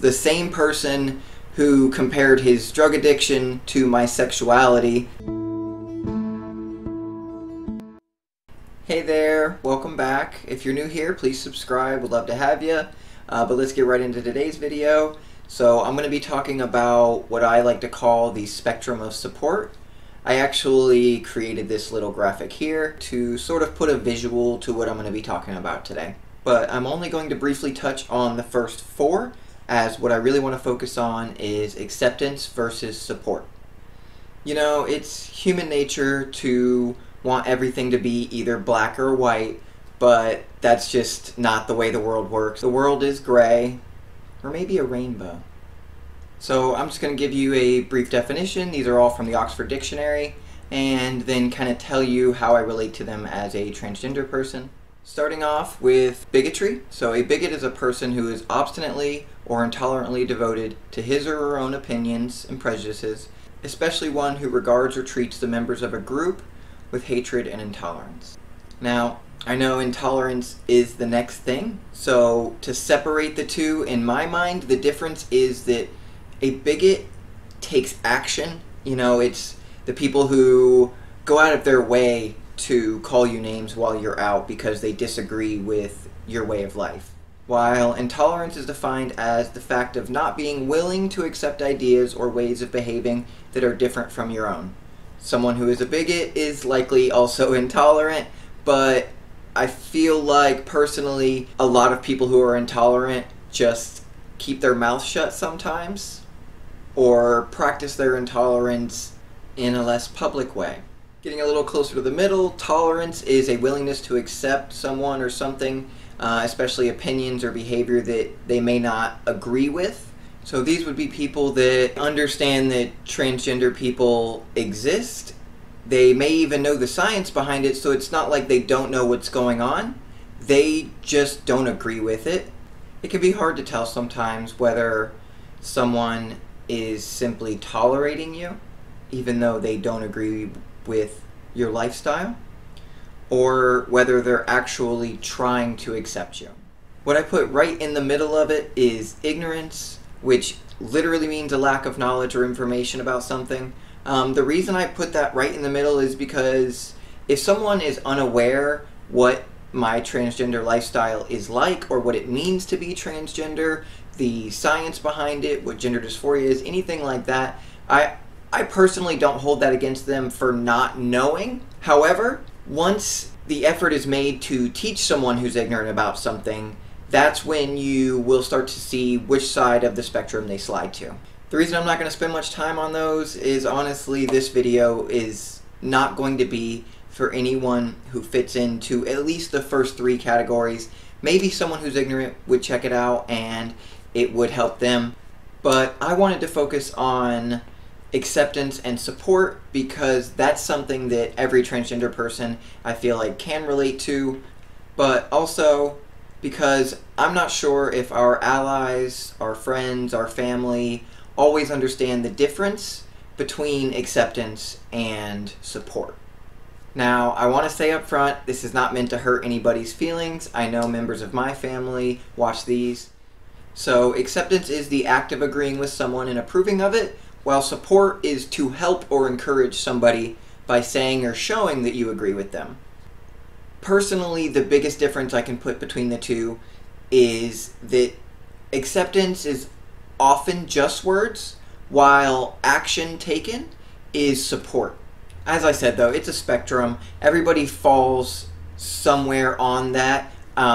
the same person who compared his drug addiction to my sexuality. Hey there, welcome back. If you're new here, please subscribe. Would love to have you. But let's get right into today's video. So I'm going to be talking about what I like to call the spectrum of support. I actually created this little graphic here to sort of put a visual to what I'm going to be talking about today. But I'm only going to briefly touch on the first four, as what I really want to focus on is acceptance versus support. You know, it's human nature to want everything to be either black or white, but that's just not the way the world works. The world is gray, or maybe a rainbow. So I'm just going to give you a brief definition. These are all from the Oxford Dictionary, and then kind of tell you how I relate to them as a transgender person. Starting off with bigotry. So a bigot is a person who is obstinately or intolerantly devoted to his or her own opinions and prejudices, especially one who regards or treats the members of a group with hatred and intolerance. Now, I know intolerance is the next thing, so to separate the two, in my mind, the difference is that a bigot takes action. You know, it's the people who go out of their way to call you names while you're out because they disagree with your way of life. While intolerance is defined as the fact of not being willing to accept ideas or ways of behaving that are different from your own. Someone who is a bigot is likely also intolerant, but I feel like personally a lot of people who are intolerant just keep their mouth shut sometimes, or practice their intolerance in a less public way. Getting a little closer to the middle, tolerance is a willingness to accept someone or something, especially opinions or behavior that they may not agree with. So these would be people that understand that transgender people exist. They may even know the science behind it, so it's not like they don't know what's going on. They just don't agree with it. It can be hard to tell sometimes whether someone is simply tolerating you, even though they don't agree with your lifestyle, or whether they're actually trying to accept you. What I put right in the middle of it is ignorance, which literally means a lack of knowledge or information about something. The reason I put that right in the middle is because if someone is unaware what my transgender lifestyle is like, or what it means to be transgender, the science behind it, what gender dysphoria is, anything like that, I personally don't hold that against them for not knowing. However, once the effort is made to teach someone who's ignorant about something, that's when you will start to see which side of the spectrum they slide to. The reason I'm not going to spend much time on those is honestly this video is not going to be for anyone who fits into at least the first three categories. Maybe someone who's ignorant would check it out and it would help them. But I wanted to focus on acceptance and support because that's something that every transgender person I feel like can relate to, but also because I'm not sure if our allies, our friends, our family always understand the difference between acceptance and support. Now, I want to say up front, this is not meant to hurt anybody's feelings. I know members of my family watch these. So acceptance is the act of agreeing with someone and approving of it, while support is to help or encourage somebody by saying or showing that you agree with them. Personally, the biggest difference I can put between the two is that acceptance is often just words, while action taken is support. As I said though, it's a spectrum. Everybody falls somewhere on that.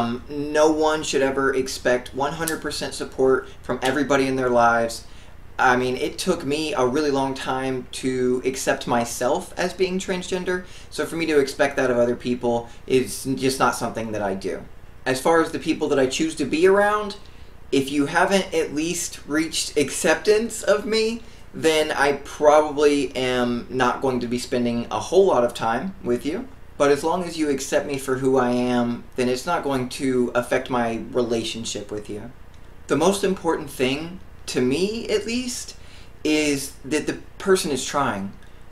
No one should ever expect 100% support from everybody in their lives. I mean, it took me a really long time to accept myself as being transgender, so for me to expect that of other people is just not something that I do. As far as the people that I choose to be around, if you haven't at least reached acceptance of me, then I probably am not going to be spending a whole lot of time with you. But as long as you accept me for who I am, then it's not going to affect my relationship with you. The most important thing, to me at least, is that the person is trying.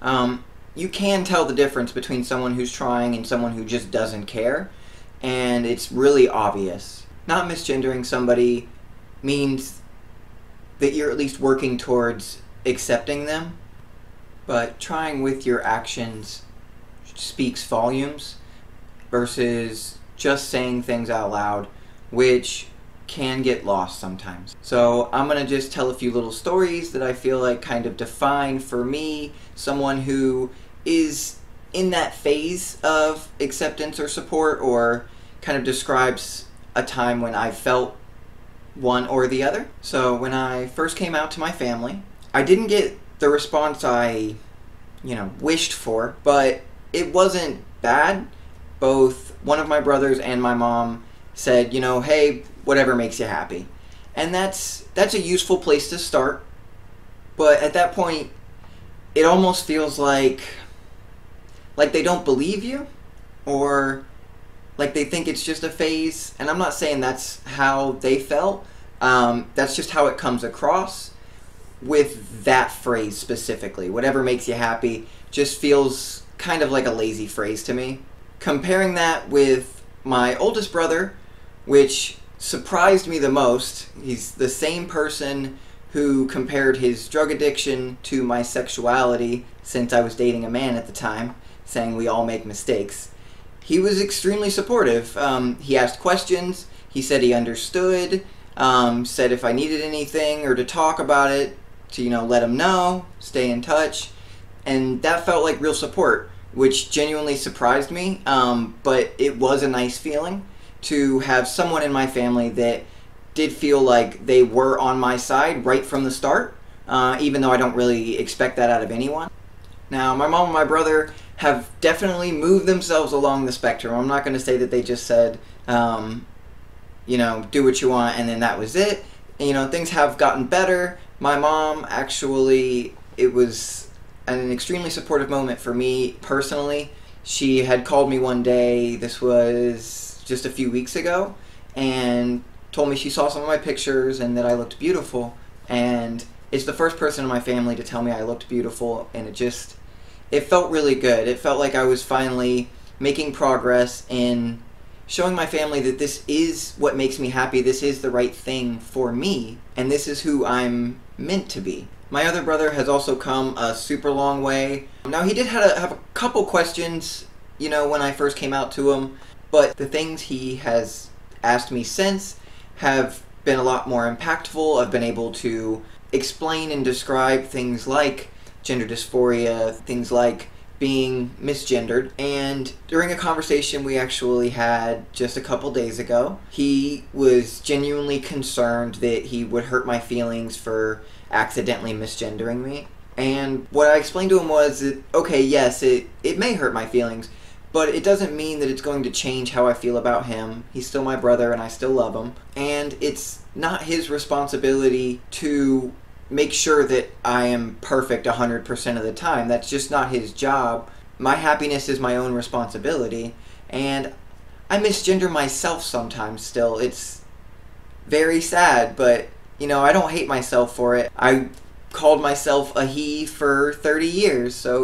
You can tell the difference between someone who's trying and someone who just doesn't care, and it's really obvious. Not misgendering somebody means that you're at least working towards accepting them. But trying with your actions speaks volumes versus just saying things out loud, which can get lost sometimes. So I'm going to just tell a few little stories that I feel like kind of define for me someone who is in that phase of acceptance or support, or kind of describes a time when I felt one or the other. So when I first came out to my family, I didn't get the response I, wished for, but it wasn't bad. Both one of my brothers and my mom said, hey, whatever makes you happy. And that's a useful place to start. But at that point, it almost feels like they don't believe you, or like they think it's just a phase. And I'm not saying that's how they felt. That's just how it comes across with that phrase specifically. Whatever makes you happy just feels kind of like a lazy phrase to me. Comparing that with my oldest brother, which surprised me the most. He's the same person who compared his drug addiction to my sexuality, since I was dating a man at the time, saying we all make mistakes. He was extremely supportive. He asked questions. He said he understood. Said if I needed anything or to talk about it, to let him know, stay in touch. And that felt like real support, which genuinely surprised me. But it was a nice feeling to have someone in my family that did feel like they were on my side right from the start, even though I don't really expect that out of anyone. Now, my mom and my brother have definitely moved themselves along the spectrum. I'm not going to say that they just said, do what you want, and then that was it. Things have gotten better. My mom, actually, it was an extremely supportive moment for me personally. She had called me one day, this was just a few weeks ago, and told me she saw some of my pictures and that I looked beautiful. And it's the first person in my family to tell me I looked beautiful, and it felt really good. It felt like I was finally making progress in showing my family that this is what makes me happy, this is the right thing for me, and this is who I'm meant to be. My other brother has also come a super long way. Now, he did have a couple questions, when I first came out to him, but the things he has asked me since have been a lot more impactful. I've been able to explain and describe things like gender dysphoria, things like being misgendered. And during a conversation we actually had just a couple days ago, he was genuinely concerned that he would hurt my feelings for accidentally misgendering me. And what I explained to him was that, okay, yes, it may hurt my feelings, but it doesn't mean that it's going to change how I feel about him. He's still my brother and I still love him. And it's not his responsibility to make sure that I am perfect 100% of the time. That's just not his job. My happiness is my own responsibility. And I misgender myself sometimes still. It's very sad, but, I don't hate myself for it. I called myself a he for 30 years, so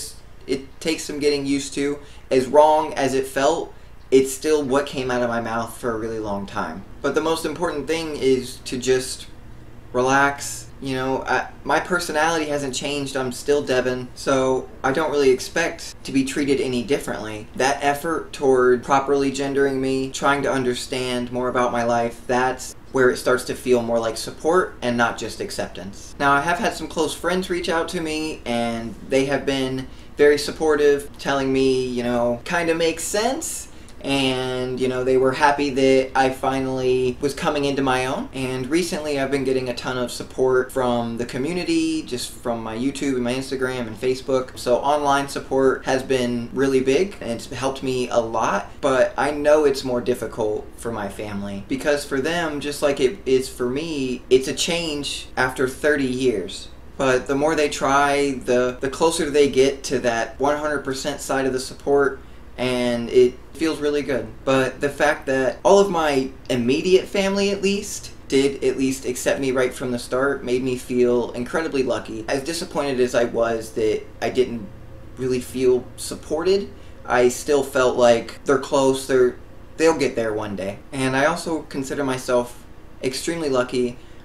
it takes some getting used to. As wrong as it felt, it's still what came out of my mouth for a really long time. But the most important thing is to just relax. My personality hasn't changed. I'm still Devin, so I don't really expect to be treated any differently. That effort toward properly gendering me, trying to understand more about my life, that's where it starts to feel more like support and not just acceptance. Now, I have had some close friends reach out to me, and they have been very supportive, telling me, kind of makes sense. And, they were happy that I finally was coming into my own. And recently I've been getting a ton of support from the community, just from my YouTube and my Instagram and Facebook. So online support has been really big, and it's helped me a lot. But I know it's more difficult for my family, because for them, just like it is for me, it's a change after 30 years. But the more they try, the closer they get to that 100% side of the support, and it feels really good. But the fact that all of my immediate family at least did at least accept me right from the start made me feel incredibly lucky. As disappointed as I was that I didn't really feel supported, I still felt like they're close, they'll get there one day. And I also consider myself extremely lucky.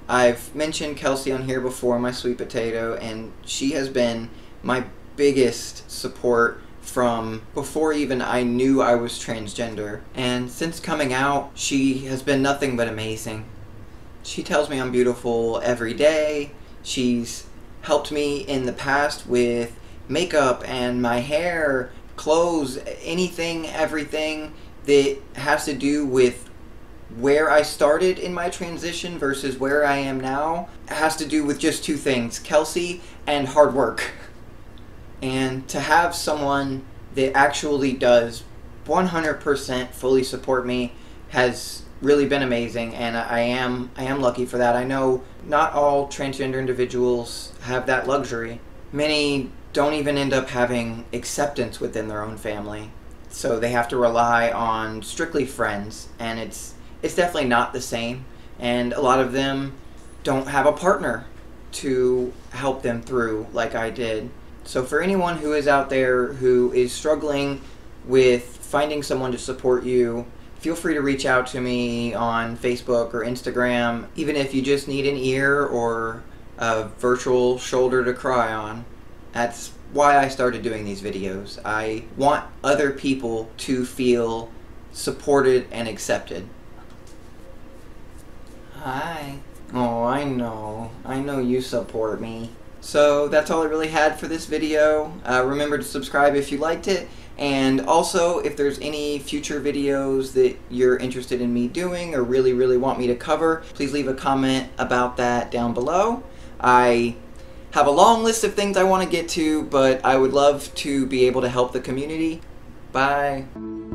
I've mentioned Kelsey on here before, my sweet potato, and she has been my biggest support from before even I knew I was transgender. And since coming out, she has been nothing but amazing. She tells me I'm beautiful every day. She's helped me in the past with makeup and my hair, clothes, anything, everything that has to do with where I started in my transition versus where I am now. It has to do with just two things: Kelsey and hard work. And to have someone that actually does 100% fully support me has really been amazing, and I am lucky for that. I know not all transgender individuals have that luxury. Many don't even end up having acceptance within their own family, so they have to rely on strictly friends, and it's definitely not the same. And a lot of them don't have a partner to help them through like I did. So for anyone who is out there who is struggling with finding someone to support you, feel free to reach out to me on Facebook or Instagram, even if you just need an ear or a virtual shoulder to cry on. That's why I started doing these videos. I want other people to feel supported and accepted. Hi. Oh, I know you support me. So that's all I really had for this video. Remember to subscribe if you liked it, and also if there's any future videos that you're interested in me doing or really want me to cover, please leave a comment about that down below. I have a long list of things I want to get to, but I would love to be able to help the community. Bye.